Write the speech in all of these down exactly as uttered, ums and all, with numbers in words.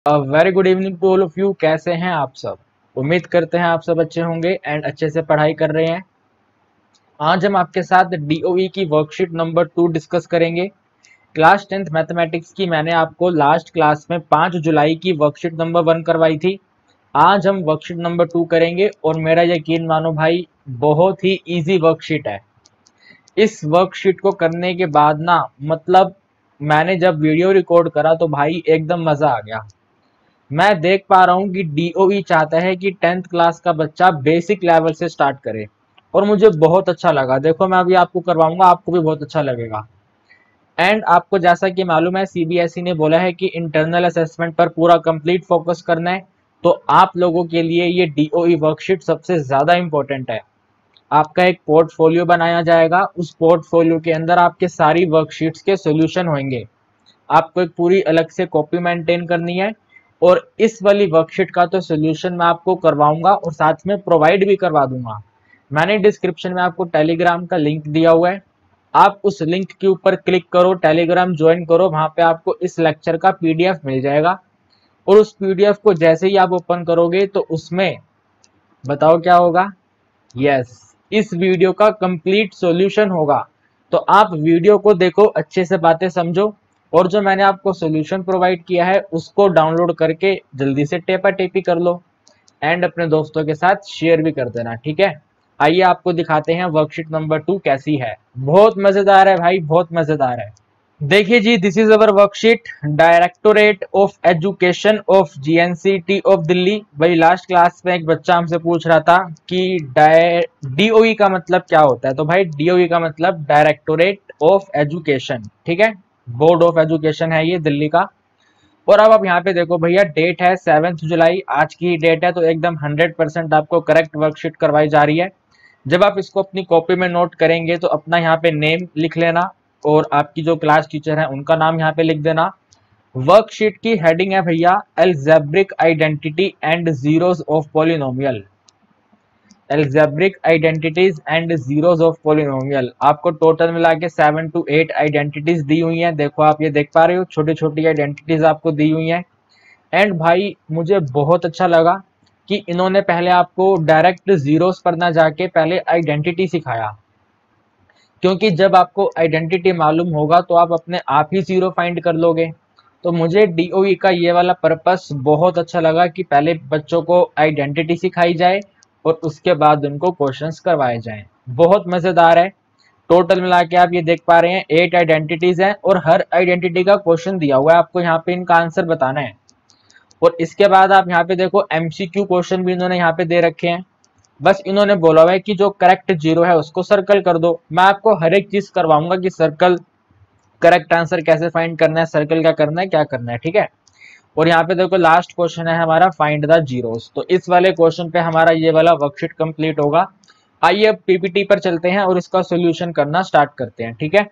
Very good evening to all of you. कैसे हैं आप सब? उम्मीद करते हैं आप सब अच्छे होंगे एंड अच्छे से पढ़ाई कर रहे हैं। आज हम आपके साथ डीओई की वर्कशीट नंबर टू डिस्कस करेंगे। क्लास टेंथ मैथमेटिक्स की मैंने आपको लास्ट क्लास में पाँच जुलाई की वर्कशीट नंबर वन करवाई थी। आज हम वर्कशीट नंबर टू करेंगे और मेरा यकीन मानो भाई, बहुत ही इजी वर्कशीट है। इस वर्कशीट को करने के बाद ना, मतलब मैंने जब वीडियो रिकॉर्ड करा तो भाई एकदम मजा आ गया। मैं देख पा रहा हूँ कि डीओई चाहता है कि टेंथ क्लास का बच्चा बेसिक लेवल से स्टार्ट करे और मुझे बहुत अच्छा लगा। देखो, मैं अभी आपको करवाऊंगा, आपको भी बहुत अच्छा लगेगा। एंड आपको जैसा कि मालूम है, सीबीएसई ने बोला है कि इंटरनल असेसमेंट पर पूरा कंप्लीट फोकस करना है, तो आप लोगों के लिए ये डीओई वर्कशीट सबसे ज्यादा इंपॉर्टेंट है। आपका एक पोर्टफोलियो बनाया जाएगा, उस पोर्टफोलियो के अंदर आपके सारी वर्कशीट्स के सोल्यूशन होंगे। आपको एक पूरी अलग से कॉपी मेंटेन करनी है और इस वाली वर्कशीट का तो सोल्यूशन मैं आपको करवाऊंगा और साथ में प्रोवाइड भी करवा दूंगा। मैंने डिस्क्रिप्शन में आपको टेलीग्राम का लिंक दिया हुआ है, आप उस लिंक के ऊपर क्लिक करो, टेलीग्राम ज्वाइन करो, वहां पे आपको इस लेक्चर का पीडीएफ मिल जाएगा। और उस पीडीएफ को जैसे ही आप ओपन करोगे तो उसमें बताओ क्या होगा? यस, इस वीडियो का कंप्लीट सॉल्यूशन होगा। तो आप वीडियो को देखो, अच्छे से बातें समझो और जो मैंने आपको सॉल्यूशन प्रोवाइड किया है उसको डाउनलोड करके जल्दी से टेपा टेपी कर लो एंड अपने दोस्तों के साथ शेयर भी कर देना, ठीक है? आइए आपको दिखाते हैं वर्कशीट नंबर टू कैसी है। बहुत मजेदार है भाई, बहुत मजेदार है। देखिए जी, this is our worksheet. Directorate of education of GNCT of Delhi. भाई लास्ट क्लास में एक बच्चा हमसे पूछ रहा था कि डीओई का मतलब क्या होता है। तो भाई डीओई का मतलब डायरेक्टोरेट ऑफ एजुकेशन, ठीक है? बोर्ड ऑफ एजुकेशन है ये दिल्ली का। और अब आप यहाँ पे देखो भैया, डेट है सेवेंथ जुलाई, आज की डेट है, तो एकदम हंड्रेड परसेंट आपको करेक्ट वर्कशीट करवाई जा रही है। जब आप इसको अपनी कॉपी में नोट करेंगे तो अपना यहाँ पे नेम लिख लेना और आपकी जो क्लास टीचर है उनका नाम यहाँ पे लिख देना। वर्कशीट की हेडिंग है भैया, algebraic identity and zeros of polynomial. Algebraic identities and zeros of polynomial. आपको टोटल मिला के सेवन टू एट आइडेंटिटीज दी हुई हैं। देखो, आप ये देख पा रहे हो, छोटी छोटी आइडेंटिटीज आपको दी हुई हैं। एंड भाई मुझे बहुत अच्छा लगा कि इन्होंने पहले आपको डायरेक्ट जीरोस पर ना जाके पहले आइडेंटिटी सिखाया, क्योंकि जब आपको आइडेंटिटी मालूम होगा तो आप अपने आप ही जीरो फाइंड कर लोगे। तो मुझे डीओई का ये वाला पर्पस बहुत अच्छा लगा कि पहले बच्चों को आइडेंटिटी सिखाई जाए और उसके बाद उनको क्वेश्चंस करवाए जाएं। बहुत मजेदार है। टोटल मिला के आप ये देख पा रहे हैं एट आइडेंटिटीज हैं और हर आइडेंटिटी का क्वेश्चन दिया हुआ है, आपको यहाँ पे इनका आंसर बताना है। और इसके बाद आप यहाँ पे देखो, एमसीक्यू क्वेश्चन भी इन्होंने यहाँ पे दे रखे हैं। बस इन्होंने बोला हुआ है कि जो करेक्ट जीरो है उसको सर्कल कर दो। मैं आपको हर एक चीज करवाऊंगा कि सर्कल, करेक्ट आंसर कैसे फाइंड करना है, सर्कल क्या करना है, क्या करना है, ठीक है? और यहाँ पे देखो, लास्ट क्वेश्चन है हमारा, फाइंड द जीरोस। तो इस वाले क्वेश्चन पे हमारा ये वाला वर्कशीट कंप्लीट होगा। आइए अब पीपीटी पर चलते हैं और इसका सोल्यूशन करना स्टार्ट करते हैं, ठीक है?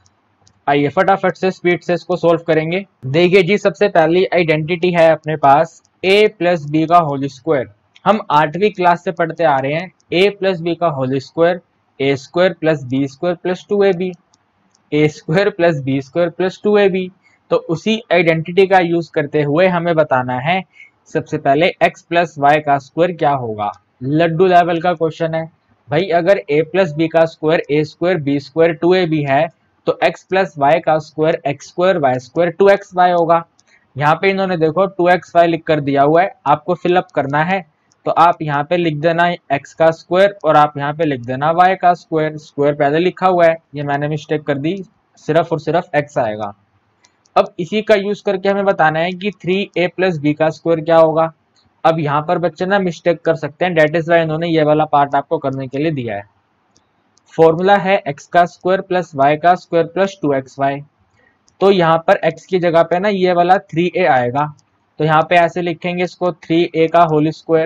आइए फटाफट से स्पीड से इसको सोल्व करेंगे। देखिए जी, सबसे पहली आइडेंटिटी है अपने पास a प्लस बी का होल स्क्वायर। हम आठवीं क्लास से पढ़ते आ रहे हैं, a प्लस बी का whole square, A square plus B square plus two A B, A square plus B square plus two A B. तो उसी आइडेंटिटी का यूज करते हुए हमें बताना है सबसे पहले x प्लस वाई का स्क्वायर क्या होगा। लड्डू लेवल का क्वेश्चन है भाई। अगर a प्लस बी का square A square B square two A B है तो x प्लस वाई का square X square Y square two X Y होगा। यहाँ पे इन्होंने देखो टू एक्स वाई लिख कर दिया हुआ है, आपको फिलअप करना है। तो आप यहाँ पे लिख देना x का स्क्वायर और आप यहाँ पे लिख देना y का स्क्वायर। स्क्वायर पहले लिखा हुआ है, ये मैंने मिस्टेक कर दी, सिर्फ और सिर्फ x आएगा। अब इसी का यूज करके हमें बताना है कि थ्री ए प्लस बी का स्क्वायर क्या होगा। अब यहाँ पर बच्चे ना मिस्टेक कर सकते हैं, डेट इज वाई इन्होंने ये वाला पार्ट आपको करने के लिए दिया है। फॉर्मूला है x का स्क्वायर प्लस y का square plus two X Y. तो यहाँ पर x की जगह पे ना ये वाला थ्री ए आएगा, तो यहाँ पे ऐसे लिखेंगे इसको थ्री ए का होल स्क्वायर,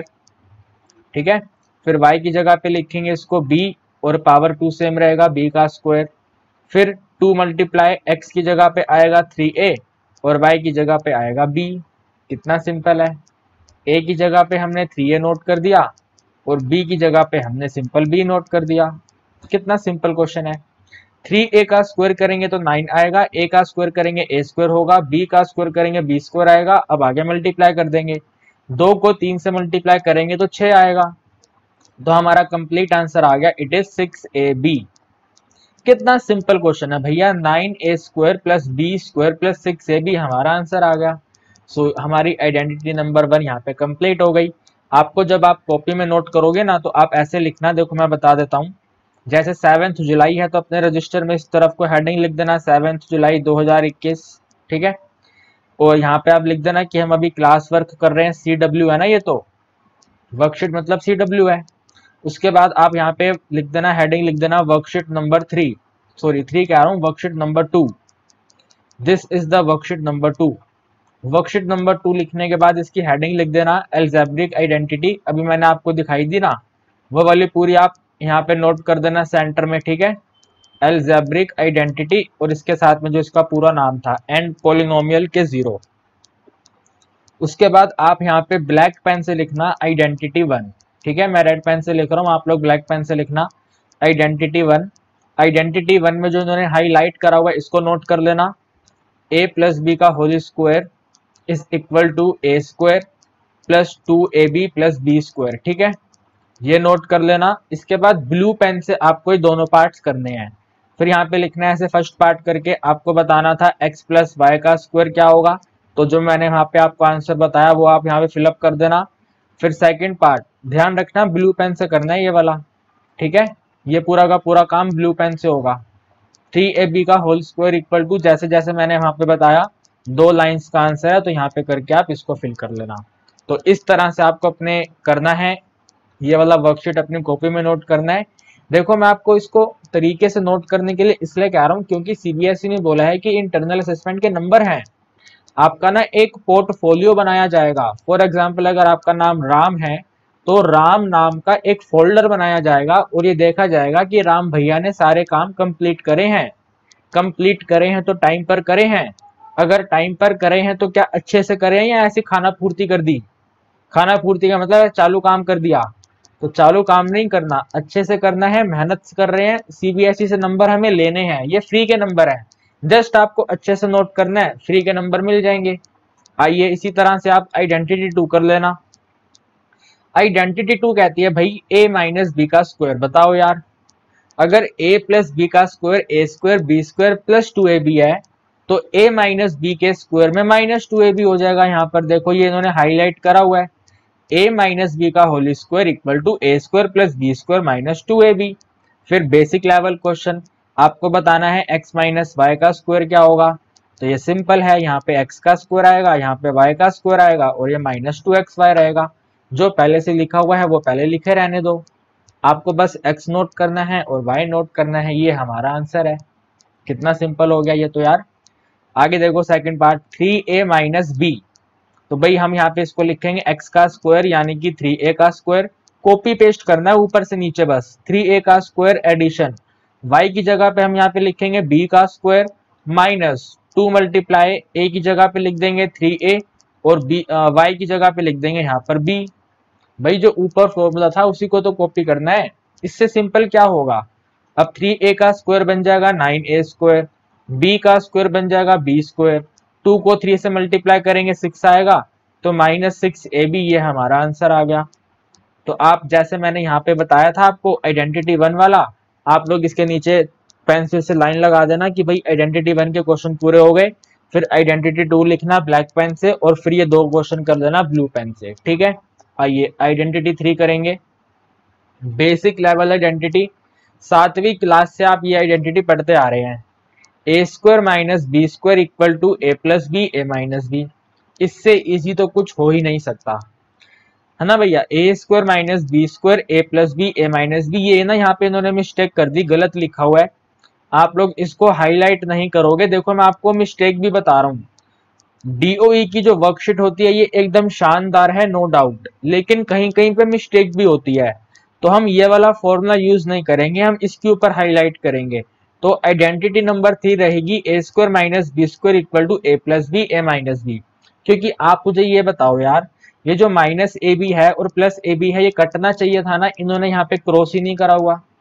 ठीक है? फिर y की जगह पे लिखेंगे इसको b और पावर टू सेम रहेगा b का स्क्वायर। फिर टू मल्टीप्लाई x की जगह पे आएगा थ्री ए और y की जगह पे आएगा b। कितना सिंपल है। a की जगह पे हमने थ्री ए नोट कर दिया और b की जगह पे हमने सिंपल b नोट कर दिया। कितना सिंपल क्वेश्चन है। थ्री ए का स्क्वायर करेंगे तो नाइन आएगा, ए का स्क्वायर करेंगे ए स्क्वायर होगा, बी का स्क्वायर करेंगे बी स्क्वायर आएगा। अब आगे मल्टीप्लाई कर देंगे, दो को तीन से मल्टीप्लाई करेंगे तो छह आएगा। तो हमारा कंप्लीट आंसर आ गया, it is six A B. कितना सिंपल क्वेश्चन है भैया, nine A square plus B square plus six A B, हमारा आंसर आ गया। सो so, हमारी आइडेंटिटी नंबर वन यहाँ पे कंप्लीट हो गई। आपको जब आप कॉपी में नोट करोगे ना तो आप ऐसे लिखना, देखो मैं बता देता हूँ। जैसे सेवेंथ जुलाई है तो अपने रजिस्टर में इस तरफ को हेडिंग लिख देना सेवेंथ जुलाई दो हज़ार इक्कीस, ठीक है। और यहाँ पे आप लिख देना कि हम अभी क्लास वर्क कर रहे हैं, सी डब्ल्यू है ना, ये तो वर्कशीट मतलब सी डब्ल्यू है। उसके बाद आप यहाँ पे लिख देना, हेडिंग लिख देना worksheet number three, sorry three कह रहा हूँ, worksheet number two. This is the worksheet number two. Worksheet number two लिखने के बाद इसकी हेडिंग लिख देना एल्जेब्रिक आइडेंटिटी, अभी मैंने आपको दिखाई दी ना, वो वाली पूरी आप यहाँ पे नोट कर देना सेंटर में, ठीक है। एल्जेब्रिक आइडेंटिटी और इसके साथ में जो इसका पूरा नाम था, एंड पॉलिनोमियल के जीरो। उसके बाद आप यहाँ पे ब्लैक पेन से लिखना आइडेंटिटी वन, ठीक है। मैं रेड पेन से लिख रहा हूँ, आप लोग ब्लैक पेन से लिखना आइडेंटिटी वन। आइडेंटिटी वन में जो इन्होंने हाईलाइट करा हुआ है इसको नोट कर लेना, ए प्लस बी का whole square is equal to A square plus two A B plus B square, ठीक है, ये नोट कर लेना। इसके बाद ब्लू पेन से आपको ये दोनों पार्ट्स करने हैं। फिर यहाँ पे लिखना है ऐसे, फर्स्ट पार्ट करके आपको बताना था x प्लस वाई का स्क्वायर क्या होगा, तो जो मैंने यहाँ पे आपको आंसर बताया वो आप यहाँ पे फिलअप कर देना। फिर सेकंड पार्ट ध्यान रखना ब्लू पेन से करना है ये वाला, ठीक है, ये पूरा का पूरा काम ब्लू पेन से होगा। थ्री ए बी का होल स्क्वायर इक्वल टू, जैसे जैसे मैंने यहाँ पे बताया दो लाइंस का आंसर है, तो यहाँ पे करके आप इसको फिल कर लेना। तो इस तरह से आपको अपने करना है, ये वाला वर्कशीट अपनी कॉपी में नोट करना है। देखो मैं आपको इसको तरीके से नोट करने के लिए इसलिए कह रहा हूँ क्योंकि सीबीएसई ने बोला है कि इंटरनल असेसमेंट के नंबर हैं, आपका ना एक पोर्टफोलियो बनाया जाएगा। फॉर एग्जाम्पल अगर आपका नाम राम है तो राम नाम का एक फोल्डर बनाया जाएगा और ये देखा जाएगा कि राम भैया ने सारे काम कंप्लीट करे हैं। कंप्लीट करे हैं तो टाइम पर करे हैं, अगर टाइम पर करे हैं तो क्या अच्छे से करे हैं या ऐसी खाना पूर्ति कर दी। खाना पूर्ति का मतलब चालू काम कर दिया, तो चालू काम नहीं करना, अच्छे से करना है, मेहनत कर रहे हैं। सीबीएसई से नंबर हमें लेने हैं, ये फ्री के नंबर है, जस्ट आपको अच्छे से नोट करना है, फ्री के नंबर मिल जाएंगे। आइए इसी तरह से आप आइडेंटिटी टू कर लेना। आइडेंटिटी टू कहती है भाई a माइनस बी का स्क्वायर। बताओ यार, अगर a प्लस बी का square A square B square plus two A B है तो a माइनस बी के स्क्वायर में माइनस टू ए बी हो जाएगा। यहाँ पर देखो ये इन्होंने हाईलाइट करा हुआ है, a माइनस बी का whole square equal to A square plus B square minus two A B. फिर बेसिक लेवल क्वेश्चन, आपको बताना है x माइनस वाई का स्क्वायर क्या होगा, तो ये सिंपल है, यहाँ पे x का स्क्वायर आएगा, यहाँ पे y का स्क्वायर आएगा और ये माइनस टू एक्स वाई रहेगा। जो पहले से लिखा हुआ है वो पहले लिखे रहने दो, आपको बस x नोट करना है और y नोट करना है, ये हमारा आंसर है। कितना सिंपल हो गया ये तो यार। आगे देखो second part, three A minus B, तो भाई हम यहाँ पे इसको लिखेंगे x का स्क्वायर यानी कि थ्री ए का स्क्वायर, कॉपी पेस्ट करना है ऊपर से नीचे, बस थ्री ए का स्क्वायर एडिशन, y की जगह पे हम यहाँ पे लिखेंगे b का square minus two multiply a की जगह पे लिख देंगे थ्री ए और b y की जगह पे लिख देंगे यहाँ पर b। भाई जो ऊपर फॉर्मूला था उसी को तो कॉपी करना है, इससे सिंपल क्या होगा। अब थ्री ए का स्क्वायर बन जाएगा नाइन ए स्क्वायर, b का स्क्वायर बन जाएगा b स्क्वायर, टू को थ्री से मल्टीप्लाई करेंगे सिक्स आएगा, तो माइनस सिक्स ए बी, ये हमारा आंसर आ गया। तो आप जैसे मैंने यहाँ पे बताया था आपको आइडेंटिटी वन वाला, आप लोग इसके नीचे पेंसिल से लाइन लगा देना कि भाई आइडेंटिटी वन के क्वेश्चन पूरे हो गए। फिर आइडेंटिटी टू लिखना ब्लैक पेन से और फिर ये दो क्वेश्चन कर देना ब्लू पेन से, ठीक है। आइए आइडेंटिटी थ्री करेंगे, बेसिक लेवल आइडेंटिटी, सातवीं क्लास से आप ये आइडेंटिटी पढ़ते आ रहे हैं। A square minus B square equal to A plus B A minus B, इससे इजी तो कुछ हो ही नहीं सकता, है ना भैया। A square minus B square A plus B A minus B, ये ना यहाँ पे इन्होंने मिस्टेक कर दी, गलत लिखा हुआ है, आप लोग इसको हाईलाइट नहीं करोगे। देखो मैं आपको मिस्टेक भी बता रहा हूँ, डीओई की जो वर्कशीट होती है ये एकदम शानदार है नो डाउट, लेकिन कहीं कहीं पे मिस्टेक भी होती है, तो हम ये वाला फॉर्मूला यूज नहीं करेंगे, हम इसके ऊपर हाईलाइट करेंगे। तो आइडेंटिटी नंबर थ्री रहेगी A square minus B square equal to A plus B A minus B. क्योंकि आप मुझे ये बताओ यार, ये जो माइनस ए बी है और प्लस ए बी है ये कटना चाहिए था ना, इन्होंने यहाँ पे क्रॉस ही नहीं करा हुआ,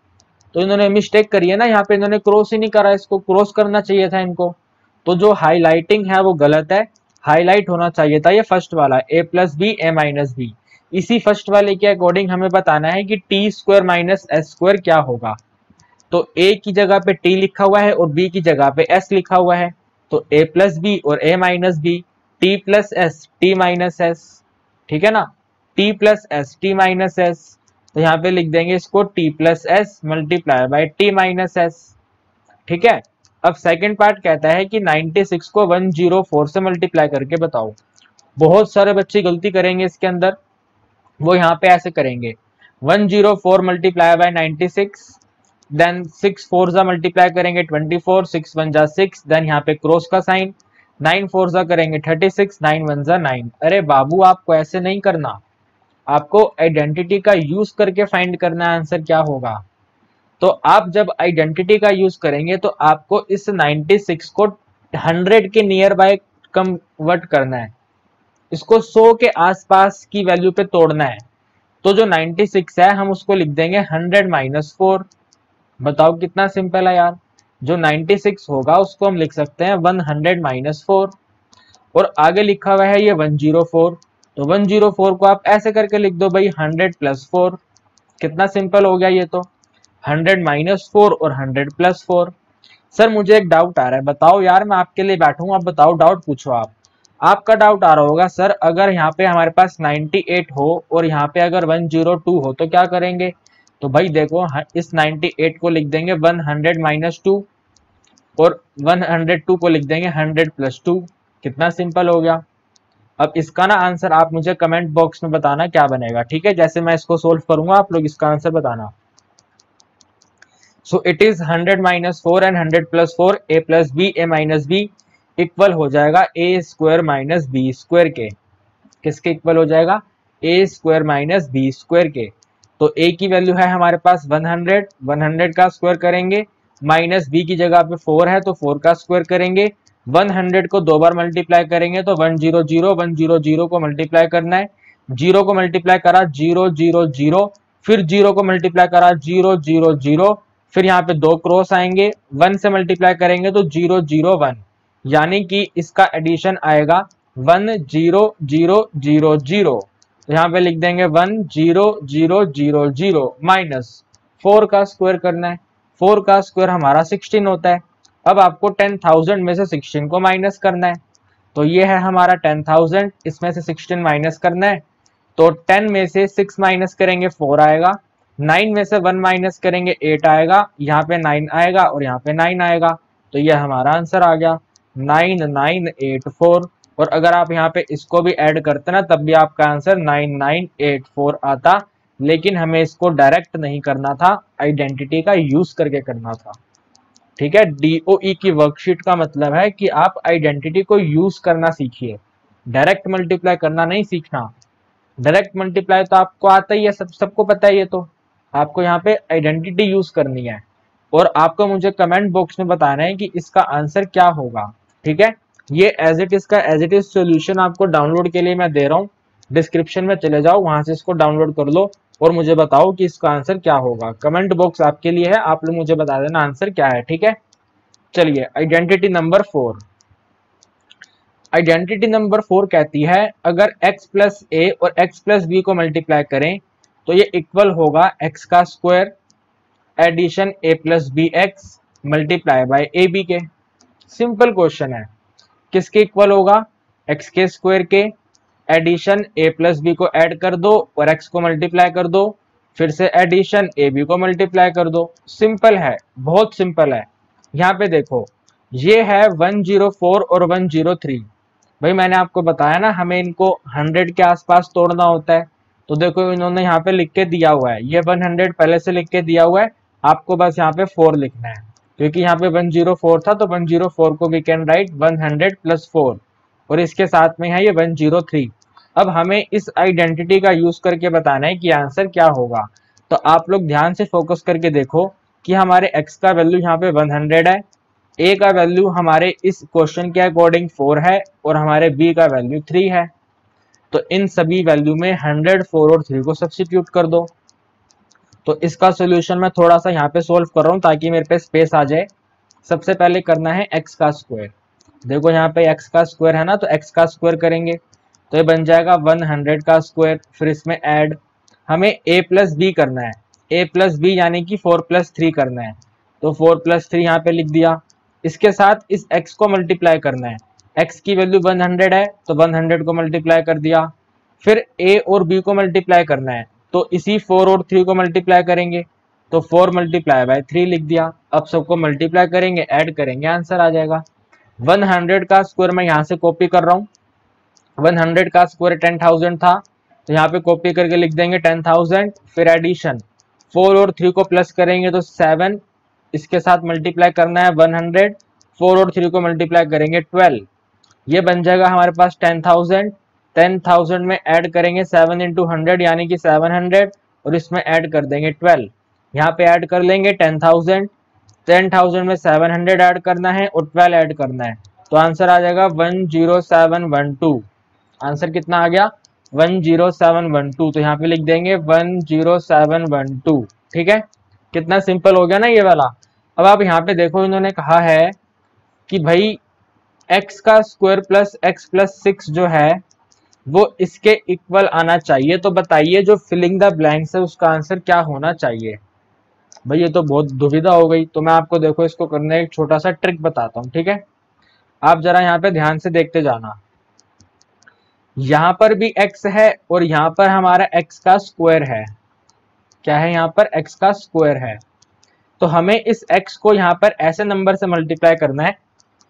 तो इन्होंने मिस्टेक करी है ना, यहाँ पे इन्होंने क्रॉस ही नहीं करा, इसको क्रॉस करना चाहिए था इनको। तो जो हाईलाइटिंग है वो गलत है, हाईलाइट होना चाहिए था ये फर्स्ट वाला A plus B A minus B. इसी फर्स्ट वाले के अकॉर्डिंग हमें बताना है कि T square minus S square क्या होगा। तो ए की जगह पे टी लिखा हुआ है और बी की जगह पे एस लिखा हुआ है, तो ए प्लस बी और A minus B, T plus S T minus S, ठीक है ना, T plus S T minus S. तो यहाँ पे लिख देंगे इसको T plus S multiply by T minus S, ठीक है। अब सेकंड पार्ट कहता है कि छियानवे को एक सौ चार से मल्टीप्लाई करके बताओ। बहुत सारे बच्चे गलती करेंगे इसके अंदर, वो यहाँ पे ऐसे करेंगे एक सौ चार मल्टीप्लाई बाय छियानवे, देन सिक्स फोर जा मल्टीप्लाई करेंगे चौबीस, सिक्स वन जा सिक्स, देन यहाँ पे क्रॉस का साइन, नाइन फोर जा करेंगे छत्तीस, नाइन वन जा नाइन। अरे बाबू आपको ऐसे नहीं करना, आपको आइडेंटिटी का यूज करके फाइंड करना है आंसर क्या होगा। तो आप जब आइडेंटिटी का यूज करेंगे तो आपको इस छियानवे को सौ के नियर बाय कन्वर्ट करना है, इसको सौ के आसपास की वैल्यू पे तोड़ना है। तो जो छियानवे है हम उसको लिख देंगे सौ माइनस फोर। बताओ कितना सिंपल है यार। जो छियानवे होगा उसको हम लिख सकते हैं सौ माइनस फोर, और आगे लिखा हुआ है ये एक सौ चार, तो एक सौ चार को आप ऐसे करके लिख दो भाई सौ प्लस फोर। कितना सिंपल हो गया ये तो, सौ माइनस फोर और सौ प्लस फोर। सर मुझे एक डाउट आ रहा है, बताओ यार, मैं आपके लिए बैठा हूँ, आप बताओ, डाउट पूछो आप। आपका डाउट आ रहा होगा सर अगर यहाँ पे हमारे पास अट्ठानवे हो और यहाँ पे अगर एक सौ दो हो तो क्या करेंगे। तो भाई देखो इस अट्ठानवे को लिख देंगे सौ माइनस टू और एक सौ दो को लिख देंगे सौ प्लस टू। कितना सिंपल हो गया। अब इसका ना आंसर आप मुझे कमेंट बॉक्स में बताना क्या बनेगा, ठीक है। जैसे मैं इसको सोल्व करूंगा आप लोग इसका आंसर बताना। So it is hundred minus four and hundred plus four, A plus B A minus B equal हो जाएगा A square minus B square के। किसके इक्वल हो जाएगा, A square minus B square के। तो ए की वैल्यू है हमारे पास सौ, सौ का स्क्वायर करेंगे, माइनस बी की जगह पे फोर है तो फोर का स्क्वायर करेंगे, सौ को दो बार मल्टीप्लाई करेंगे तो one zero zero, one zero zero को मल्टीप्लाई करना है, जीरो को मल्टीप्लाई करा जीरो जीरो जीरो, फिर जीरो को मल्टीप्लाई करा जीरो जीरो जीरो, फिर यहाँ पे दो क्रॉस आएंगे, वन से मल्टीप्लाई करेंगे तो जीरो जीरो वन, यानी कि इसका एडिशन आएगा one zero zero zero zero. यहाँ पे लिख देंगे one zero zero zero zero minus four का स्क्वायर करना है, फोर का स्क्वायर हमारा सिक्सटीन होता है। अब आपको टेन थाउजेंड में से सिक्सटीन को माइनस करना है, तो ये है हमारा टेन थाउजेंड, इसमें से सिक्सटीन माइनस करना है, तो टेन में से सिक्स माइनस करेंगे फोर आएगा, नाइन में से वन माइनस करेंगे एट आएगा, यहाँ पे नाइन आएगा और यहाँ पे नाइन आएगा, तो ये हमारा आंसर आ गया नाइन नाइन एट फोर। और अगर आप यहाँ पे इसको भी ऐड करते ना तब भी आपका answer nine nine eight four आता, लेकिन हमें इसको डायरेक्ट नहीं करना था, आइडेंटिटी का यूज करके करना था, ठीक है। डीओई की वर्कशीट का मतलब है कि आप आइडेंटिटी को यूज करना सीखिए, डायरेक्ट मल्टीप्लाई करना नहीं सीखना। डायरेक्ट मल्टीप्लाई तो आपको आता ही है, सब सबको पता है ये तो, आपको यहाँ पे आइडेंटिटी यूज करनी है और आपको मुझे कमेंट बॉक्स में बताना है कि इसका आंसर क्या होगा, ठीक है। ये एज इट इज का एज इट इज सोल्यूशन आपको डाउनलोड के लिए मैं दे रहा हूँ, डिस्क्रिप्शन में चले जाओ, वहां से इसको डाउनलोड कर लो और मुझे बताओ कि इसका आंसर क्या होगा। कमेंट बॉक्स आपके लिए है, आप लोग मुझे बता देना आंसर क्या है, ठीक है। चलिए identity number four. Identity number four कहती है अगर x प्लस ए और x प्लस बी को मल्टीप्लाई करें तो ये इक्वल होगा x का square addition a plus B X multiply by A B के। सिंपल क्वेश्चन है, किसके इक्वल होगा, x के स्क्वायर के, एडिशन a प्लस बी को ऐड कर दो और x को मल्टीप्लाई कर दो, फिर से एडिशन ए बी को मल्टीप्लाई कर दो। सिंपल है, बहुत सिंपल है। यहाँ पे देखो ये है वन जीरो फोर और वन जीरो थ्री, भाई मैंने आपको बताया ना हमें इनको हंड्रेड के आसपास तोड़ना होता है, तो देखो इन्होंने यहाँ पे लिख के दिया हुआ है, ये हंड्रेड पहले से लिख के दिया हुआ है, आपको बस यहाँ पे फोर लिखना है, क्योंकि यहाँ पे वन जीरो फोर था तो वन जीरो फोर को we can write hundred plus four और इसके साथ में है ये वन जीरो थ्री। अब हमें इस आइडेंटिटी का यूज करके बताना है कि आंसर क्या होगा। तो आप लोग ध्यान से फोकस करके देखो कि हमारे x का वैल्यू यहाँ पे हंड्रेड है, a का वैल्यू हमारे इस क्वेश्चन के अकॉर्डिंग फोर है और हमारे b का वैल्यू थ्री है। तो इन सभी वैल्यू में हंड्रेड, फोर और थ्री को सब्स्टिट्यूट कर दो। तो इसका सोल्यूशन मैं थोड़ा सा यहाँ पे सोल्व कर रहा हूँ ताकि मेरे पे स्पेस आ जाए। सबसे पहले करना है एक्स का स्क्वायर। देखो यहाँ पे एक्स का स्क्वायर है ना, तो एक्स का स्क्वायर करेंगे तो ये बन जाएगा वन हंड्रेड का स्क्वायर। फिर इसमें ऐड हमें ए प्लस बी करना है, ए प्लस बी यानी कि फोर प्लस थ्री करना है, तो फोर प्लस थ्री यहाँ पे लिख दिया। इसके साथ इस x को मल्टीप्लाई करना है, x की वैल्यू वन हंड्रेड है तो वन हंड्रेड को मल्टीप्लाई कर दिया। फिर a और b को मल्टीप्लाई करना है, तो इसी फोर और थ्री को मल्टीप्लाई करेंगे, तो फोर मल्टीप्लाई बाय थ्री लिख दिया। अब सबको मल्टीप्लाई करेंगे, ऐड करेंगे, आंसर आ जाएगा। वन हंड्रेड का स्क्वायर मैं यहाँ से कॉपी कर रहा हूँ, वन हंड्रेड का स्क्वायर टेन थाउजेंड था, तो यहाँ पे कॉपी करके लिख देंगे टेन थाउजेंड। फिर एडिशन फोर और थ्री को प्लस करेंगे तो सेवन, इसके साथ मल्टीप्लाई करना है वन हंड्रेड, फोर और थ्री को मल्टीप्लाई करेंगे ट्वेल्व, ये बन जाएगा हमारे पास टेन थाउजेंड। टेन थाउजेंड में ऐड करेंगे सेवन इंटू हंड्रेड यानी कि सेवन हंड्रेड, और इसमें ऐड कर देंगे ट्वेल्व। यहाँ पे ऐड कर लेंगे टेन थाउजेंड, टेन थाउजेंड में सेवन हंड्रेड ऐड करना है और ट्वेल्व ऐड करना है, तो आंसर आ जाएगा one zero seven one two. Answer कितना आ गया? One zero seven one two. तो यहाँ पे लिख देंगे one zero seven one two. ठीक है, कितना सिंपल हो गया ना ये वाला। अब आप यहाँ पे देखो, इन्होंने कहा है कि भाई x का square plus X plus six जो है वो इसके इक्वल आना चाहिए। तो बताइए जो फिलिंग द ब्लैंक्स है उसका आंसर क्या होना चाहिए। भाई ये तो बहुत दुविधा हो गई। तो मैं आपको देखो इसको करने एक छोटा सा ट्रिक बताता हूँ। ठीक है, आप जरा यहाँ पे ध्यान से देखते जाना। यहाँ पर भी x है और यहाँ पर हमारा x का स्क्वायर है। क्या है? यहाँ पर x का स्क्वायर है। तो हमें इस x को यहाँ पर ऐसे नंबर से मल्टीप्लाई करना है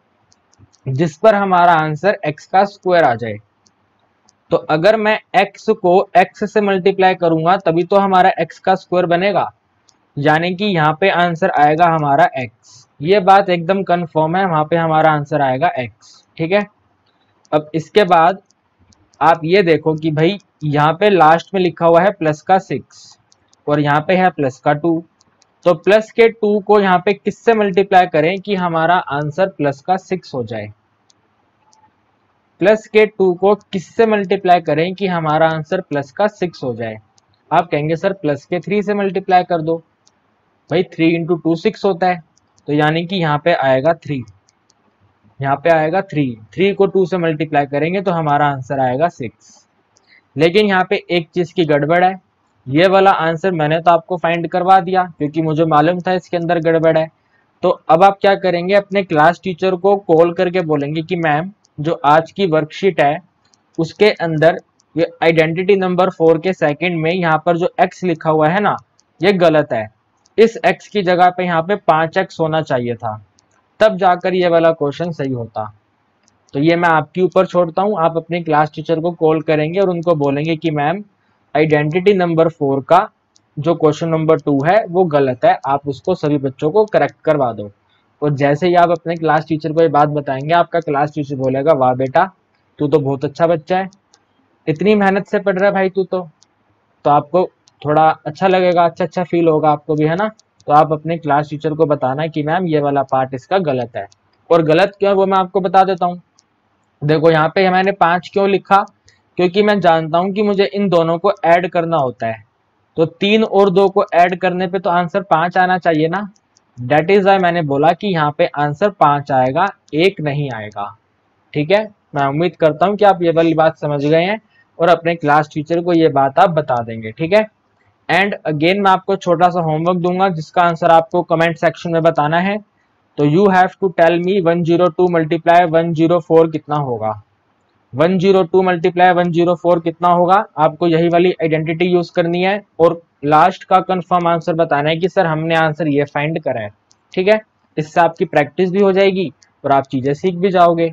जिस पर हमारा आंसर x का स्क्वायर आ जाए। तो अगर मैं x को x से मल्टीप्लाई करूंगा तभी तो हमारा x का स्क्वायर बनेगा, यानी कि यहाँ पे आंसर आएगा हमारा x। ये बात एकदम कंफर्म है, वहां पे हमारा आंसर आएगा x। ठीक है, अब इसके बाद आप ये देखो कि भाई यहाँ पे लास्ट में लिखा हुआ है प्लस का सिक्स और यहाँ पे है प्लस का टू। तो प्लस के टू को यहाँ पे किससे मल्टीप्लाई करें कि हमारा आंसर प्लस का सिक्स हो जाए। प्लस के टू को किससे मल्टीप्लाई करें कि हमारा आंसर प्लस का सिक्स हो जाए। आप कहेंगे सर प्लस के थ्री से मल्टीप्लाई कर दो। भाई थ्री इंटू टू सिक्स होता है, तो यानी कि यहाँ पे आएगा थ्री, यहाँ पे आएगा थ्री। थ्री को टू से मल्टीप्लाई करेंगे तो हमारा आंसर आएगा सिक्स। लेकिन यहाँ पे एक चीज की गड़बड़ है। ये वाला आंसर मैंने तो आपको फाइंड करवा दिया क्योंकि मुझे मालूम था इसके अंदर गड़बड़ है। तो अब आप क्या करेंगे, अपने क्लास टीचर को कॉल करके बोलेंगे कि मैम जो आज की वर्कशीट है उसके अंदर ये आइडेंटिटी नंबर फोर के सेकंड में यहाँ पर जो एक्स लिखा हुआ है ना ये गलत है। इस एक्स की जगह पे यहाँ पे पांच एक्स होना चाहिए था, तब जाकर ये वाला क्वेश्चन सही होता। तो ये मैं आपके ऊपर छोड़ता हूँ। आप अपने क्लास टीचर को कॉल करेंगे और उनको बोलेंगे कि मैम आइडेंटिटी नंबर फोर का जो क्वेश्चन नंबर टू है वो गलत है, आप उसको सभी बच्चों को करेक्ट करवा दो। और जैसे ही आप अपने क्लास टीचर को ये बात बताएंगे आपका क्लास टीचर बोलेगा वाह बेटा तू तो बहुत अच्छा बच्चा है, इतनी मेहनत से पढ़ रहा है भाई तू तो तो आपको थोड़ा अच्छा लगेगा, अच्छा अच्छा फील होगा आपको भी, है ना। तो आप अपने क्लास टीचर को बताना कि मैम ये वाला पार्ट इसका गलत है। और गलत क्यों है वो मैं आपको बता देता हूँ। देखो यहाँ पे मैंने पांच क्यों लिखा, क्योंकि मैं जानता हूँ कि मुझे इन दोनों को ऐड करना होता है। तो तीन और दो को ऐड करने पे तो आंसर पांच आना चाहिए ना। डेट इज वाई मैंने बोला कि यहाँ पे आंसर पांच आएगा, एक नहीं आएगा। ठीक है, मैं उम्मीद करता हूँ कि आप ये वाली बात समझ गए हैं और अपने क्लास टीचर को ये बात आप बता देंगे। ठीक है, एंड अगेन मैं आपको छोटा सा होमवर्क दूंगा जिसका आंसर आपको कमेंट सेक्शन में बताना है। तो you have to tell me one zero two multiply one zero four कितना होगा। One zero two multiply one zero four कितना होगा, आपको यही वाली आइडेंटिटी यूज करनी है और लास्ट का कंफर्म आंसर बताना है कि सर हमने आंसर ये फाइंड करा है। ठीक है, इससे आपकी प्रैक्टिस भी हो जाएगी और आप चीजें सीख भी जाओगे।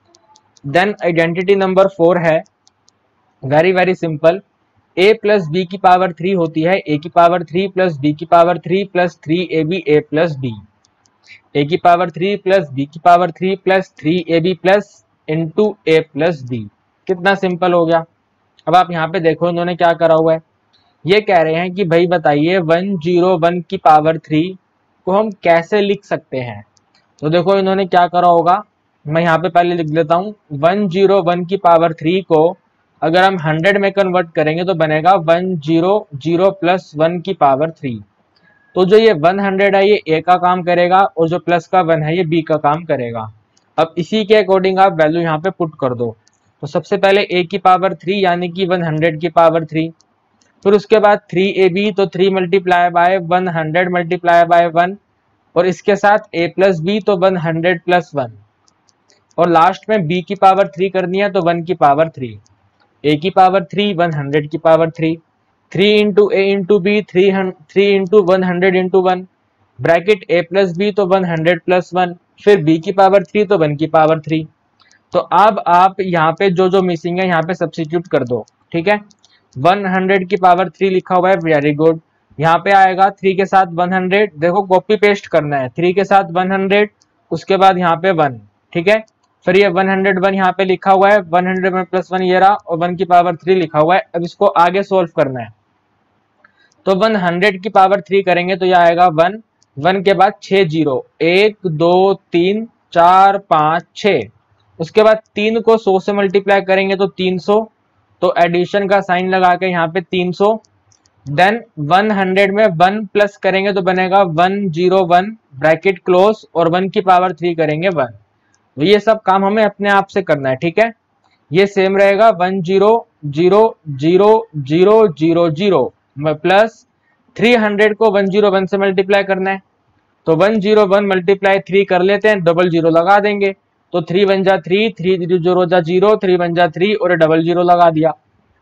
देन आइडेंटिटी नंबर फोर है very very simple, a plus B की पावर थ्री होती है a की पावर थ्री प्लस b की power three plus three A B A plus B. a की पावर थ्री प्लस b की power three plus three A B plus into A plus B. कितना simple हो गया। अब आप यहाँ पे देखो इन्होंने क्या करा हुआ है, ये कह रहे हैं कि भाई बताइए वन जीरो वन की पावर थ्री को हम कैसे लिख सकते हैं। तो देखो इन्होंने क्या करा होगा, मैं यहाँ पे पहले लिख लेता हूँ वन जीरो वन की पावर थ्री को अगर हम हंड्रेड में कन्वर्ट करेंगे तो बनेगा one zero zero plus one की पावर थ्री। तो जो ये वन हंड्रेड है ये ए का काम करेगा और जो प्लस का वन है ये बी का काम करेगा। अब इसी के अकॉर्डिंग आप वैल्यू यहाँ पे पुट कर दो। तो सबसे पहले ए की पावर थ्री यानी कि वन हंड्रेड की पावर थ्री, फिर उसके बाद थ्री ए बी, तो three multiply by one hundred multiply by one, और इसके साथ ए प्लस बी तो वन हंड्रेड प्लस वन, और लास्ट में बी की पावर थ्री करनी है तो वन की पावर थ्री। ए की पावर थ्री, वन हंड्रेड की power three, three into A into B, three three into one hundred into one, bracket A plus B तो वन हंड्रेड प्लस वन, फिर B की power three तो one की power three. तो अब आप यहाँ पे जो जो मिसिंग है यहाँ पे सब्स्टिट्यूट कर दो, ठीक है। वन हंड्रेड की पावर थ्री लिखा हुआ है, वेरी गुड। यहाँ पे आएगा थ्री के साथ वन हंड्रेड, देखो कॉपी पेस्ट करना है, थ्री के साथ वन हंड्रेड, उसके बाद यहाँ पे वन, ठीक है। फिर ये वन हंड्रेड वन यहाँ पे लिखा हुआ है, one hundred one plus one ये रहा, और वन की पावर थ्री लिखा हुआ है। अब इसको आगे सोल्व करना है, तो वन हंड्रेड की पावर थ्री करेंगे तो यह आएगा वन, वन के बाद छह जीरो, एक दो तीन चार पाँच छः, उसके बाद तीन को सौ से मल्टीप्लाई करेंगे तो तीन सौ, तो एडिशन का साइन लगा के यहाँ पे तीन सौ। देन वन हंड्रेड में वन प्लस करेंगे तो बनेगा one zero one, bracket close, और वन की पावर थ्री करेंगे वन। तो ये सब काम हमें अपने आप से करना है, ठीक है। ये सेम रहेगा, one zero zero zero zero zero zero plus three hundred को वन जीरो वन से मल्टीप्लाई करना है, तो one zero one multiply three कर लेते हैं, डबल जीरो लगा देंगे, तो थ्री वन जा थ्री, थ्री जीरो जा जीरो, थ्री वन जा थ्री, और डबल जीरो लगा दिया।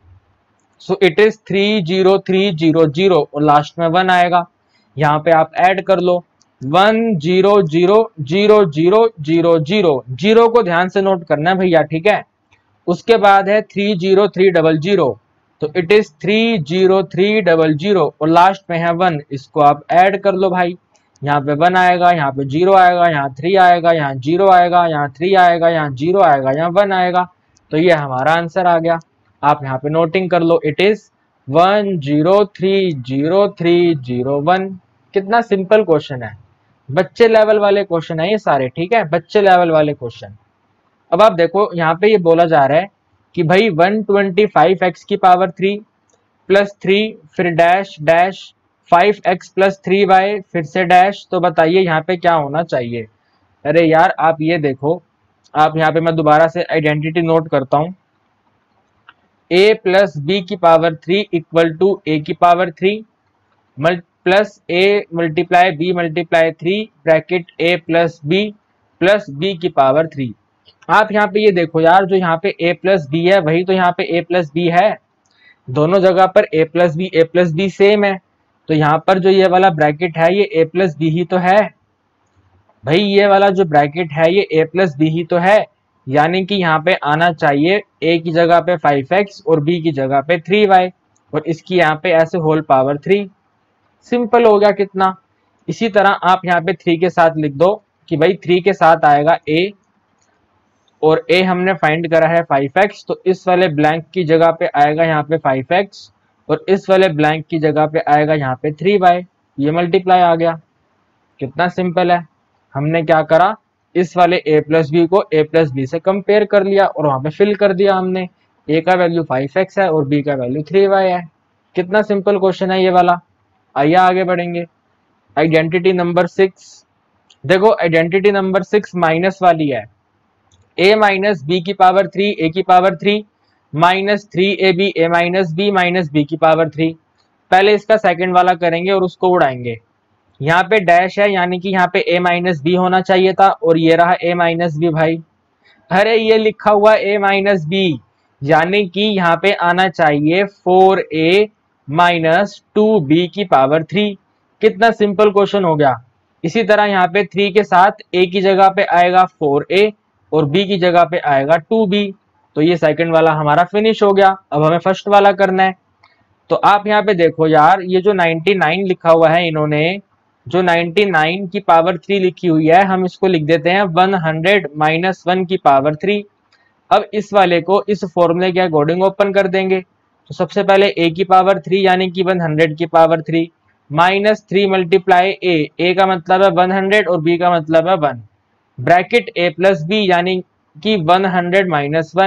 So it is three zero three zero zero, और लास्ट में वन आएगा। यहाँ पे आप ऐड कर लो, one zero zero zero zero zero zero, zero को ध्यान से नोट करना है भैया, ठीक है। उसके बाद है three zero three double zero, तो it is three zero three double zero, और लास्ट में है वन। इसको आप ऐड कर लो भाई, यहाँ पे वन आएगा, यहाँ पे जीरो आएगा, यहाँ थ्री आएगा, यहाँ जीरो आएगा, यहाँ थ्री आएगा, यहाँ जीरो आएगा, यहाँ वन आएगा। तो ये हमारा आंसर आ गया। आप यहाँ पे नोटिंग कर लो, it is one zero three zero three zero one. कितना सिंपल क्वेश्चन है, बच्चे लेवल वाले क्वेश्चन है ये सारे, ठीक है, बच्चे लेवल वाले क्वेश्चन। अब आप देखो यहाँ पे ये बोला जा रहा है कि भाई वन ट्वेंटी फाइव एक्स की पावर थ्री प्लस थ्री, फिर dash dash five X plus three Y, फिर से डैश। तो बताइए यहाँ पे क्या होना चाहिए। अरे यार आप ये देखो, आप यहाँ पे मैं दोबारा से आइडेंटिटी नोट करता हूँ, a प्लस बी की power three equal to A की power three plus A multiply B multiply three, bracket A plus B plus B की पावर थ्री। आप यहाँ पे ये देखो यार, जो यहाँ पे a प्लस बी है वही तो यहाँ पे a प्लस बी है, दोनों जगह पर a plus B a plus B same है। तो यहाँ पर जो ये वाला ब्रैकेट है ये a प्लस बी ही तो है भाई, ये वाला जो ब्रैकेट है ये a प्लस बी ही तो है, यानी कि यहाँ पे आना चाहिए a की जगह पे फाइव एक्स और b की जगह पे थ्री वाई, और इसकी यहाँ पे ऐसे होल पावर थ्री। सिंपल हो गया कितना। इसी तरह आप यहाँ पे थ्री के साथ लिख दो कि भाई थ्री के साथ आएगा a, और a हमने फाइंड करा है फाइव एक्स, तो इस वाले ब्लैंक की जगह पे आएगा यहाँ पे फाइव एक्स, और इस वाले ब्लैंक की जगह पे आएगा यहाँ पे थ्री वाई। ये मल्टीप्लाई आ गया। कितना सिंपल है। हमने क्या करा, इस वाले a प्लस बी को a प्लस बी से कंपेयर कर लिया और वहां पे फिल कर दिया हमने। a का वैल्यू फाइव एक्स है और b का वैल्यू थ्री वाई है। कितना सिंपल क्वेश्चन है ये वाला। आइए आगे बढ़ेंगे। आइडेंटिटी नंबर सिक्स, देखो आइडेंटिटी नंबर सिक्स माइनस वाली है, a माइनस बी की पावर थ्री ए की power three minus three A B A minus B minus B की पावर थ्री। पहले इसका सेकंड वाला करेंगे और उसको उड़ाएंगे। यहाँ पे डैश है यानी कि यहाँ पे a माइनस बी होना चाहिए था, और ये रहा a माइनस बी भाई। अरे ये लिखा हुआ a माइनस बी, यानी कि यहाँ पे आना चाहिए four A minus two B की पावर थ्री। कितना सिंपल क्वेश्चन हो गया। इसी तरह यहाँ पे थ्री के साथ a की जगह पे आएगा फोर ए और b की जगह पे आएगा टू बी। तो ये सेकंड वाला हमारा फिनिश हो गया। अब हमें फर्स्ट वाला करना है। तो आप यहाँ पे देखो यार, ये जो नाइनटी नाइन लिखा हुआ है, इन्होंने जो नाइनटी नाइन की पावर थ्री लिखी हुई है, हम इसको लिख देते हैं वन हंड्रेड माइनस वन की पावर थ्री। अब इस वाले को इस फॉर्मूले के अकॉर्डिंग ओपन कर देंगे। तो सबसे पहले a की पावर थ्री यानी कि वन हंड्रेड की power three minus three multiply a, a का मतलब है वन हंड्रेड और b का मतलब है one, bracket a plus B यानी कि वन हंड्रेड माइनस वन,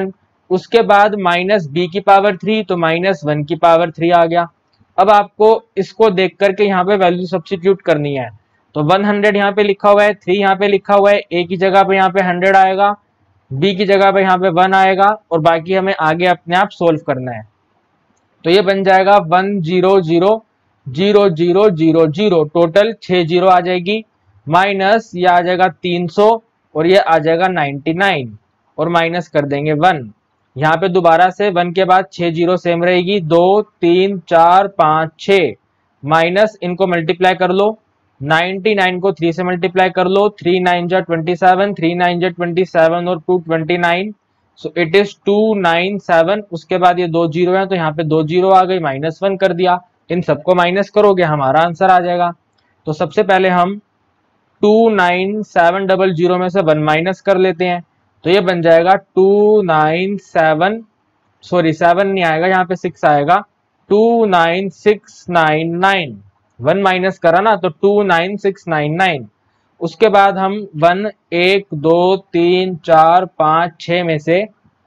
उसके बाद माइनस बी की पावर थ्री, तो माइनस वन की पावर थ्री आ गया। अब आपको इसको देख करके यहाँ पे वैल्यू सब्स्टिट्यूट करनी है। तो हंड्रेड यहाँ पे लिखा हुआ है, थ्री यहाँ पे लिखा हुआ है, ए की जगह पे यहाँ पे हंड्रेड आएगा, बी की जगह पे यहाँ पे वन आएगा, और बाकी हमें आगे अपने आप सोल्व करना है। तो ये बन जाएगा one zero zero zero zero zero zero, total छह जीरो आ जाएगी, माइनस ये आ जाएगा तीन सौ और ये आ जाएगा नाइन्टी नाइन, और माइनस कर देंगे वन। यहाँ पे दोबारा से वन के बाद छह जीरो सेम रहेगी, दो तीन चार पाँच छः, माइनस इनको मल्टीप्लाई कर लो, नाइन्टी नाइन को थ्री से मल्टीप्लाई कर लो, थ्री नाइन जा ट्वेंटी सेवन, थ्री नाइन जा ट्वेंटी सेवन और two twenty nine, so it is two nine seven. उसके बाद ये दो जीरो है तो यहाँ पे दो जीरो आ गई, माइनस वन कर दिया, इन सबको माइनस करोगे हमारा आंसर आ जाएगा। तो सबसे पहले हम two nine seven double zero में से वन माइनस कर लेते हैं, तो ये बन जाएगा two nine seven, sorry seven नहीं आएगा, यहाँ पे सिक्स आएगा, two nine six nine nine, one minus करा ना तो two nine six nine nine. उसके बाद हम वन एक दो तीन चार पाँच छः में से